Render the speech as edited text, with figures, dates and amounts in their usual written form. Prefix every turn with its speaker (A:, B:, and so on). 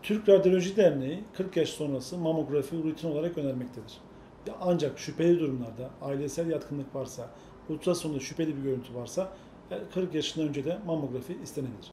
A: Türk Radyoloji Derneği 40 yaş sonrası mamografi rutin olarak önermektedir. Ancak şüpheli durumlarda, ailesel yatkınlık varsa, ultrasonda şüpheli bir görüntü varsa 40 yaşından önce de mamografi istenebilir.